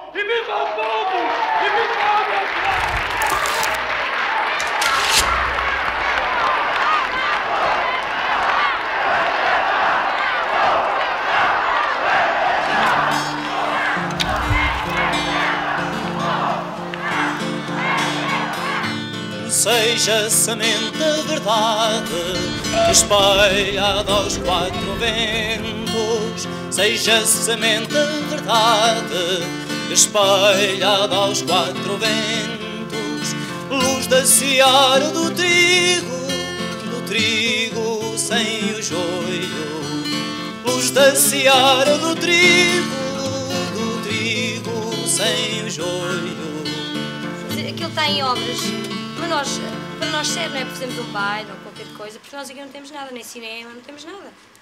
E viva o povo! E viva a obra! Seja semente de verdade espalhada aos quatro ventos. Seja semente de verdade espalhada aos quatro ventos. Luz da seara do trigo sem o joio. Luz da seara do trigo sem o joio. Aquilo está em obras. Para nós serve, não é? Fazemos um baile ou qualquer coisa, porque nós aqui não temos nada, nem cinema, não temos nada.